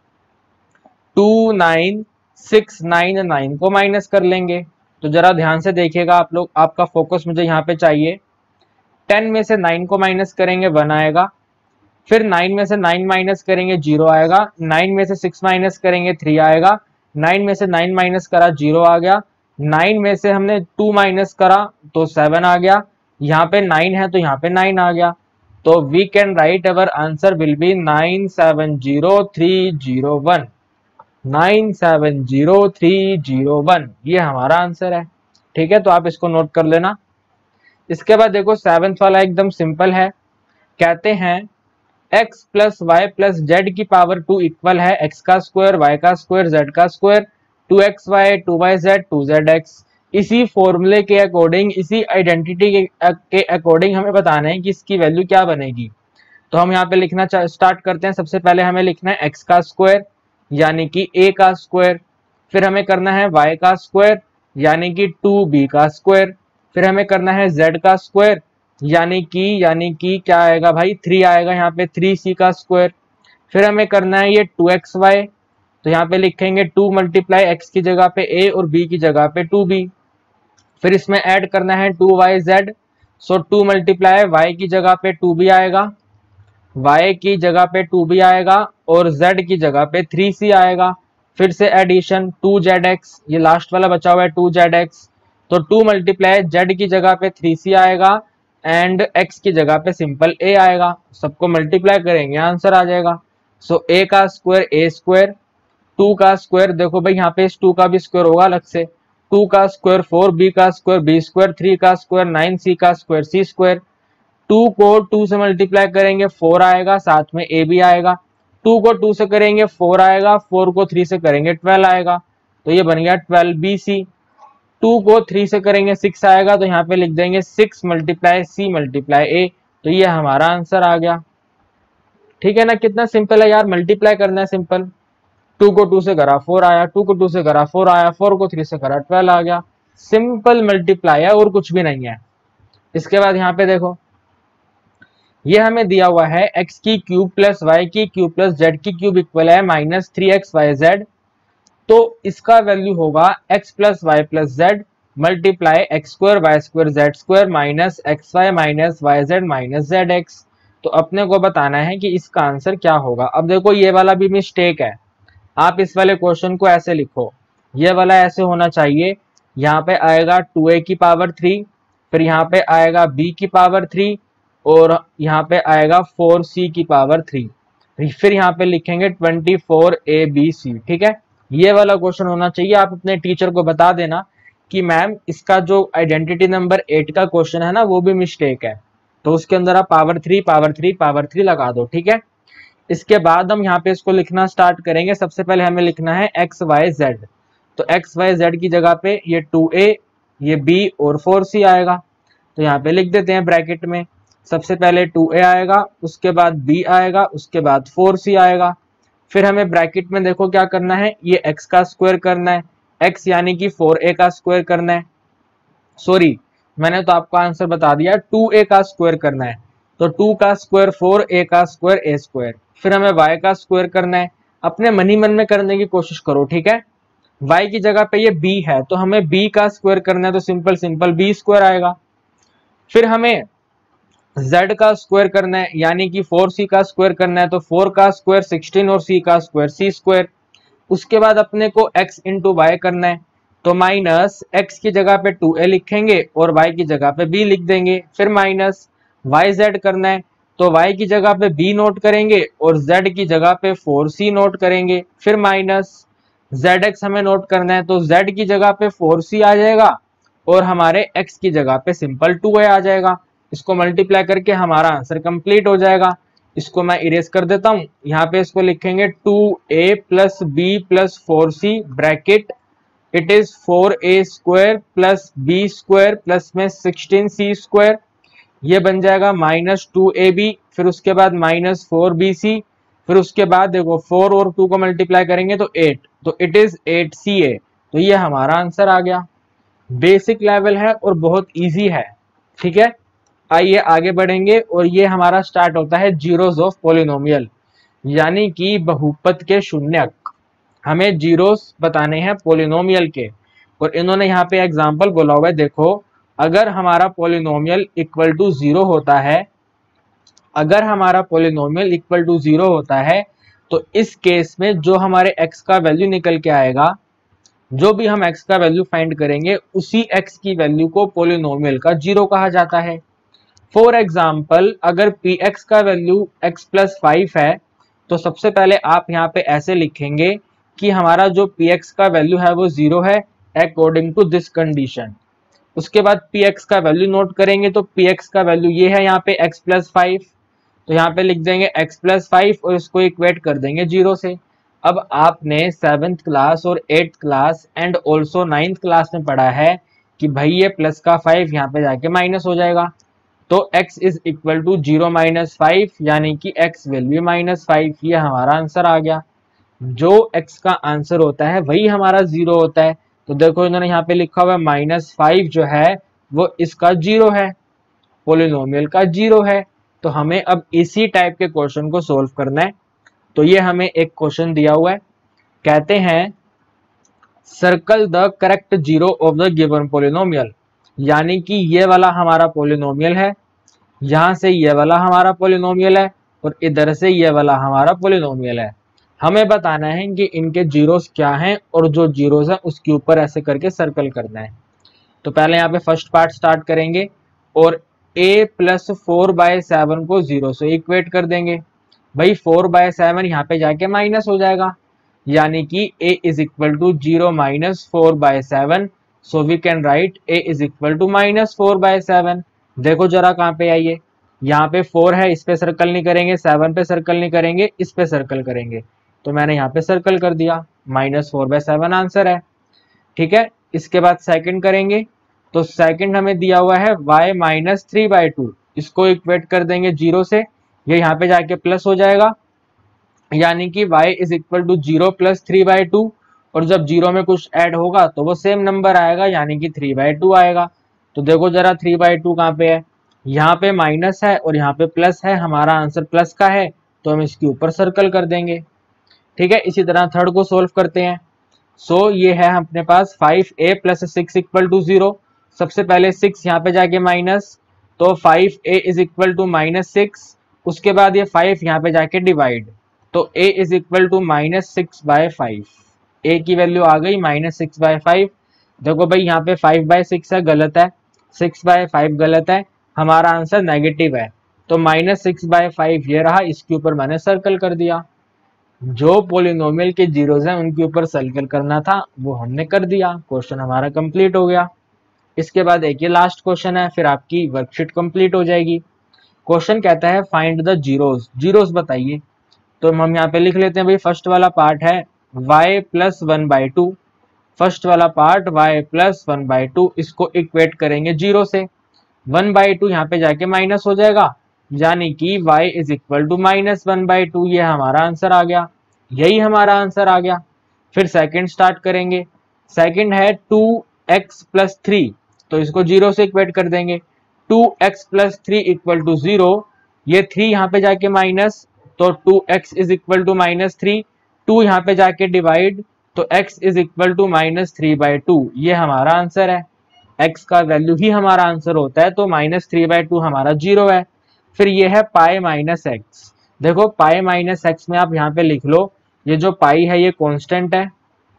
two nine six nine nine को माइनस कर लेंगे। तो जरा ध्यान से देखिएगा आप लोग, आपका फोकस मुझे यहाँ पे चाहिए। टेन में से नाइन को माइनस करेंगे, वन आएगा, फिर नाइन में से नाइन माइनस करेंगे, जीरो आएगा, नाइन में से सिक्स माइनस करेंगे, थ्री आएगा, नाइन में से नाइन माइनस करा, जीरो आ गया, नाइन में से हमने टू माइनस करा तो सेवन आ गया, यहाँ पे नाइन है तो यहाँ पे नाइन आ गया। तो we can write our answer will be nine seven zero three zero one, nine seven zero three zero one, ये हमारा आंसर है। ठीक है, तो आप इसको नोट कर लेना। इसके बाद देखो सेवंथ वाला एकदम सिंपल है, कहते हैं x plus Y plus Z की पावर टू इक्वल है x का स्क्वायर, y का स्क्वायर, z का square, two X Y, two Y Z, two Z X. इसी फॉर्मूले के अकॉर्डिंग, इसी आइडेंटिटी के अकॉर्डिंग हमें बताना है कि इसकी वैल्यू क्या बनेगी। तो हम यहाँ पे लिखना स्टार्ट करते हैं। सबसे पहले हमें लिखना है x का स्क्वायर यानी कि a का स्क्वायर, फिर हमें करना है y का स्क्वायर यानी कि टू बी का स्क्वायर, फिर हमें करना है z का स्क्वायर यानी कि यानी कि क्या आएगा भाई, थ्री आएगा, यहाँ पे थ्री सी का स्क्वायर, फिर हमें करना है ये टू एक्स वाई, तो यहाँ पे लिखेंगे टू मल्टीप्लाई एक्स की जगह पे a और b की जगह पे टू बी, फिर इसमें ऐड करना है two Y Z, so two multiply y की जगह पे टू बी आएगा, y की जगह पे टू बी आएगा और z की जगह पे थ्री सी आएगा, फिर से एडिशन टू जेड एक्स, ये लास्ट वाला बचा हुआ है टू जेड एक्स, तो टू मल्टीप्लाई जेड की जगह पे थ्री सी आएगा एंड x की जगह पे सिंपल a आएगा, सबको मल्टीप्लाई करेंगे आंसर आ जाएगा। सो so, a का स्क्वायर a स्क्वायर, टू का स्क्वायर, देखो भाई यहाँ पे इस टू का भी स्क्वायर होगा अलग से, टू का स्क्वायर फोर, b का स्क्वायर b स्क्वायर, थ्री का स्क्वायर नाइन, c का स्क्वायर c स्क्वायर, टू को टू से मल्टीप्लाई करेंगे फोर आएगा, साथ में a भी आएगा, टू को टू से करेंगे फोर आएगा, फोर को थ्री से करेंगे ट्वेल्व आएगा, तो ये बन गया ट्वेल्व बी सी, टू को थ्री से करेंगे सिक्स आएगा, तो यहाँ पे लिख देंगे six multiply C multiply A, तो ये हमारा आंसर आ गया। ठीक है ना, कितना सिंपल है यार, मल्टीप्लाई करना है सिंपल, टू को टू से करा फोर आया, टू को टू से करा फोर आया, फोर को थ्री से करा ट्वेल्व आ गया, सिंपल मल्टीप्लाई है और कुछ भी नहीं है। इसके बाद यहाँ पे देखो, ये हमें दिया हुआ है x की क्यूब प्लस वाई की क्यूब प्लस जेड की क्यूब इक्वल है minus three X Y Z, तो इसका वैल्यू होगा x plus Y plus Z multiply X square Y square Z square minus X Y minus Y Z minus Z X. तो अपने को बताना है कि इसका आंसर क्या होगा। अब देखो ये वाला भी मिस्टेक है, आप इस वाले क्वेश्चन को ऐसे लिखो, ये वाला ऐसे होना चाहिए, यहाँ पे आएगा टू ए की पावर थ्री, फिर यहाँ पे आएगा b की पावर थ्री और यहाँ पे आएगा फोर सी की पावर थ्री, फिर यहाँ पे लिखेंगे twenty four A B C. ठीक है, ये वाला क्वेश्चन होना चाहिए। आप अपने टीचर को बता देना कि मैम इसका जो आइडेंटिटी नंबर एट का क्वेश्चन है ना वो भी मिस्टेक है, तो उसके अंदर आप power three power three power three लगा दो। ठीक है, इसके बाद हम यहाँ पे इसको लिखना स्टार्ट करेंगे। सबसे पहले हमें लिखना है एक्स वाई जेड, तो एक्स वाई जेड की जगह पे ये टू ए, ये बी और फोर सी आएगा, तो यहाँ पे लिख देते हैं ब्रैकेट में, सबसे पहले टू ए आएगा, उसके बाद बी आएगा, उसके बाद फोर सी आएगा, फिर हमें ब्रैकेट में देखो क्या करना है, ये x का स्क्वायर करना है, x यानी कि फोर ए का स्क्वायर करना है, सॉरी मैंने तो आपको आंसर बता दिया, टू ए का स्क्वायर करना है, तो टू का स्क्वायर फोर, ए का स्क्वायर ए स्क्वायर, फिर हमें y का स्क्वायर करना है। अपने मन ही मन में करने की कोशिश करो, ठीक है। y की जगह पे ये b है तो हमें b का स्क्वायर करना है, तो सिंपल सिंपल b स्क्वायर आएगा। फिर हमें z का स्क्वायर करना है, यानी कि फोर सी का स्क्वायर करना है, तो फोर का स्क्वायर सिक्सटीन और c का स्क्वायर c स्क्वायर। उसके बाद अपने को x इंटू वाई करना है, तो माइनस x की जगह पे टू ए लिखेंगे और y की जगह पे b लिख देंगे। फिर माइनस वाई जेड करना है, तो y की जगह पे b नोट करेंगे और z की जगह पे फोर सी नोट करेंगे। फिर माइनस जेड एक्स हमें नोट करना है, तो z की जगह पे फोर सी आ जाएगा और हमारे x की जगह पे सिंपल टू ए आ जाएगा। इसको मल्टीप्लाई करके हमारा आंसर कंप्लीट हो जाएगा। इसको मैं इरेज कर देता हूं, यहाँ पे इसको लिखेंगे two A plus B plus four C bracket it is four A square plus B square plus में सिक्सटीन सी स्क्वायर, ये बन जाएगा माइनस टू ए बी। फिर उसके बाद माइनस फोर बी सी, फिर उसके बाद देखो फोर और टू को मल्टीप्लाई करेंगे तो एट, तो it is eight C A. तो ये हमारा आंसर आ गया। बेसिक लेवल है और बहुत इजी है, ठीक है। आइए आगे बढ़ेंगे और ये हमारा स्टार्ट होता है जीरोस ऑफ पॉलिनोमियल, यानी कि बहुपद के शून्यक। हमें जीरोस बताने हैं पॉलिनोमियल के, और इन्होंने यहाँ पे एग्जांपल बोला हुआ है। देखो, अगर हमारा पॉलिनोमियल इक्वल टू जीरो होता है, अगर हमारा पॉलिनोमियल इक्वल टू जीरो होता है तो इस केस में जो हमारे x का वैल्यू निकल के आएगा, जो भी हम x का वैल्यू फाइंड करेंगे, उसी x की वैल्यू को पॉलिनोमियल का जीरो कहा जाता है। फॉर एग्जाम्पल, अगर px का वैल्यू x प्लस फाइव है तो सबसे पहले आप यहाँ पे ऐसे लिखेंगे कि हमारा जो px का वैल्यू है वो जीरो है अकॉर्डिंग टू दिस कंडीशन। उसके बाद px का वैल्यू नोट करेंगे, तो px का वैल्यू ये है यहाँ पे x प्लस फाइव, तो यहाँ पे लिख देंगे x प्लस फाइव और इसको इक्वेट कर देंगे जीरो से। अब आपने सेवेंथ क्लास और eighth class and also ninth class में पढ़ा है कि भाई ये प्लस का फाइव यहाँ पे जाके माइनस हो जाएगा, तो x is equal to zero minus five, यानी कि x वैल्यू माइनस फाइव। ये हमारा आंसर आ गया। जो x का आंसर होता है वही हमारा जीरो होता है। तो देखो इन्होंने यहाँ पे लिखा हुआ है माइनस फाइव जो है वो इसका जीरो है, पॉलिनोमियल का जीरो है। तो हमें अब इसी टाइप के क्वेश्चन को सोल्व करना है। तो ये हमें एक क्वेश्चन दिया हुआ है, कहते हैं circle the correct zero of the given polynomial, यानी कि ये वाला हमारा पॉलिनोमियल है, यहाँ से ये वाला हमारा पॉलिनोमियल है और इधर से ये वाला हमारा पॉलिनोमियल है। हमें बताना है कि इनके जीरोस क्या हैं और जो जीरोस हैं उसके ऊपर ऐसे करके सर्कल करना है। तो पहले यहाँ पे फर्स्ट पार्ट स्टार्ट करेंगे और a plus four by seven को जीरो से इक्वेट कर देंगे। भाई फोर बाय सेवन यहाँ पे जाके माइनस हो जाएगा, यानी कि a is equal to zero minus four by seven, so we can write a is equal to minus four by seven. देखो जरा कहाँ पे आइए, यहाँ पे फोर है, इस पे सर्कल नहीं करेंगे, सेवन पे सर्कल नहीं करेंगे, इस पे सर्कल करेंगे। तो मैंने यहाँ पे सर्कल कर दिया, minus four by seven answer है, ठीक है। इसके बाद सेकंड करेंगे, तो सेकंड हमें दिया हुआ है y minus three by two, इसको इक्वेट कर देंगे जीरो से, ये यहाँ पे जाके प्लस हो जाएगा, यानी कि y is equal to zero plus three by two, और जब जीरो में कुछ ऐड होगा तो वो सेम नंबर आएगा, यानी कि थ्री बाई टू आएगा। तो देखो जरा थ्री बाई टू कहाँ पे है, यहाँ पे माइनस है और यहाँ पे प्लस है, हमारा आंसर प्लस का है तो हम इसके ऊपर सर्कल कर देंगे, ठीक है। इसी तरह थर्ड को सोल्व करते हैं। सो so, ये है अपने पास five a plus six equal to zero. सबसे पहले सिक्स यहाँ पे जाके माइनस, तो five a is equal to minus six. उसके बाद ये फाइव यहाँ पे जाके डिवाइड, तो a is equal to minus six by five. A की वैल्यू आ गई माइनस सिक्स बाय फाइव। देखो भाई यहाँ पे फाइव बाय सिक्स है, गलत है, सिक्स बाय फाइव गलत है, हमारा आंसर नेगेटिव है। तो माइनस सिक्स बाय फाइव ये रहा, इसके ऊपर मैंने सर्कल कर दिया। जो पॉलिनोमियल के जीरोस हैं उनके ऊपर सर्कल करना था वो हमने कर दिया, क्वेश्चन हमारा कंप्लीट हो गया। इसके बाद एक ये लास्ट क्वेश्चन है, फिर आपकी वर्कशीट कंप्लीट हो जाएगी। क्वेश्चन कहता है फाइंड द जीरोस, जीरोस बताइए। तो हम यहाँ पे लिख लेते हैं भाई, फर्स्ट वाला पार्ट है y plus one by two, first वाला part y plus one by two, इसको इक्वेट करेंगे जीरो से, वन बाई टू यहाँ पे जाके माइनस हो जाएगा, यानी कि y is equal to minus one by two. ये हमारा आंसर आ गया, यही हमारा आंसर आ गया। फिर सेकंड स्टार्ट करेंगे, सेकंड है टू एक्स प्लस थ्री, तो इसको जीरो से इक्वेट कर देंगे, two x plus three equal to zero, ये थ्री यहाँ पे जाके माइनस, तो two x is equal to minus three, two यहाँ पे जाके डिवाइड, तो x is equal to minus three by two, ये हमारा आंसर है। x का वैल्यू ही हमारा आंसर होता है, तो माइनस थ्री बाई टू हमारा जीरो है। फिर ये है पाई माइनस एक्स। देखो पाई माइनस एक्स में आप यहाँ पे लिख लो, ये जो पाई है ये कांस्टेंट है,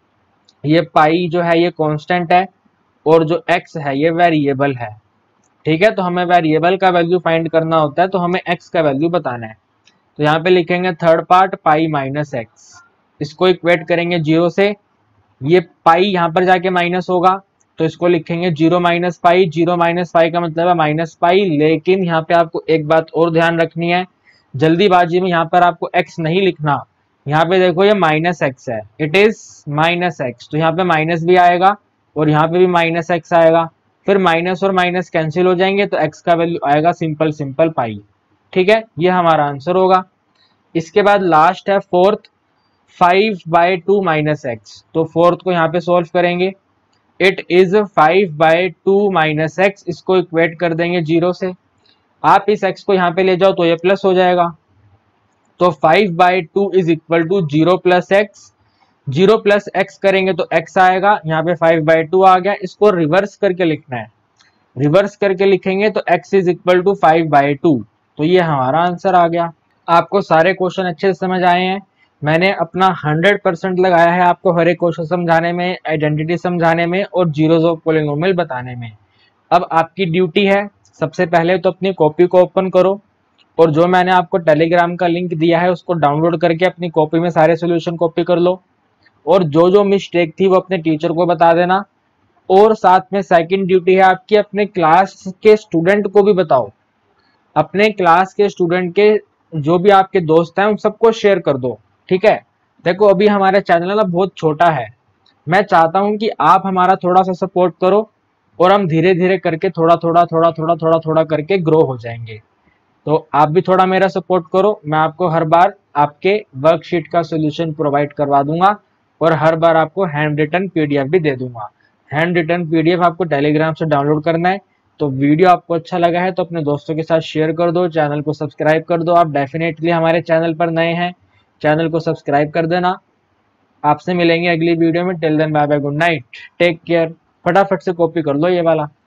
ये पाई जो है ये कांस्टेंट है, और जो x है ये वेरिएबल है। ठीक है, तो हमें वेरिएबल का वैल्यू फाइंड करना होता है, तो हमें x का वैल्यू बताना है। तो यहाँ पे लिखेंगे third part pi minus x, इसको इक्वेट करेंगे जीरो से, ये पाई यहाँ पर जाके माइनस होगा, तो इसको लिखेंगे zero minus pi. Zero minus pi का मतलब है माइनस पाई, लेकिन यहाँ पे आपको एक बात और ध्यान रखनी है, जल्दीबाजी में यहाँ पर आपको x नहीं लिखना। यहाँ पे देखो ये माइनस एक्स है, इट इज माइनस एक्स, तो यहाँ पे माइनस भी आएगा और यहाँ पे भी माइनस एक्स आएगा, फिर माइनस और माइनस कैंसिल हो जाएंगे, तो x का वैल्यू आएगा सिंपल सिंपल पाई। ठीक है, ये हमारा आंसर होगा। इसके बाद लास्ट है fourth, five by two minus x, तो फोर्थ को यहाँ पे सोल्व करेंगे। It is five by two minus x, इसको इक्वेट कर देंगे जीरो से, आप इस x को यहाँ पे ले जाओ तो ये प्लस हो जाएगा, तो five by two is equal to zero plus x, zero plus x करेंगे तो x आएगा, यहाँ पे फाइव बाई टू आ गया, इसको रिवर्स करके लिखना है, रिवर्स करके लिखेंगे तो x is equal to five by two, तो ये हमारा आंसर आ गया। आपको सारे क्वेश्चन अच्छे से समझ आए हैं, मैंने अपना हंड्रेड परसेंट लगाया है आपको हर एक क्वेश्चन समझाने में, आइडेंटिटी समझाने में और जीरोस ऑफ पॉलिनोमियल बताने में। अब आपकी ड्यूटी है, सबसे पहले तो अपनी कॉपी को ओपन करो, और जो मैंने आपको टेलीग्राम का लिंक दिया है उसको डाउनलोड करके अपनी कॉपी में सारे सोल्यूशन कॉपी कर लो, और जो जो मिस्टेक थी वो अपने टीचर को बता देना। और साथ में सेकंड ड्यूटी है आपकी, अपने क्लास के स्टूडेंट को भी बताओ, अपने क्लास के स्टूडेंट के जो भी आपके दोस्त हैं उन सबको शेयर कर दो। ठीक है, देखो अभी हमारा चैनल ना बहुत छोटा है, मैं चाहता हूं कि आप हमारा थोड़ा सा सपोर्ट करो, और हम धीरे धीरे करके थोड़ा थोड़ा थोड़ा थोड़ा थोड़ा थोड़ा करके ग्रो हो जाएंगे। तो आप भी थोड़ा मेरा सपोर्ट करो, मैं आपको हर बार आपके वर्कशीट का सोल्यूशन प्रोवाइड करवा दूंगा, और हर बार आपको हैंड रिटन पीडीएफ भी दे दूंगा। हैंड रिटन पीडीएफ आपको टेलीग्राम से डाउनलोड करना है। तो वीडियो आपको अच्छा लगा है तो अपने दोस्तों के साथ शेयर कर दो, चैनल को सब्सक्राइब कर दो। आप डेफिनेटली हमारे चैनल पर नए हैं, चैनल को सब्सक्राइब कर देना। आपसे मिलेंगे अगली वीडियो में, till then bye bye, good night, take care. फटाफट से कॉपी कर लो ये वाला।